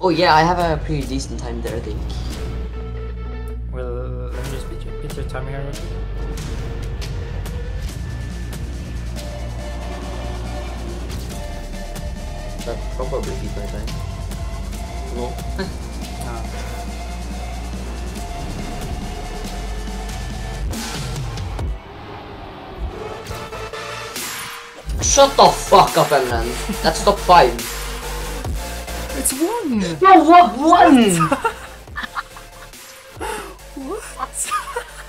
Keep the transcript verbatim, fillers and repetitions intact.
Oh yeah, I have a pretty decent time there, I think. Well, let me just beat your, beat your time here. That probably beat my time. No. No. Shut the fuck up, Emran. That's top five. It's one! No, what one? What?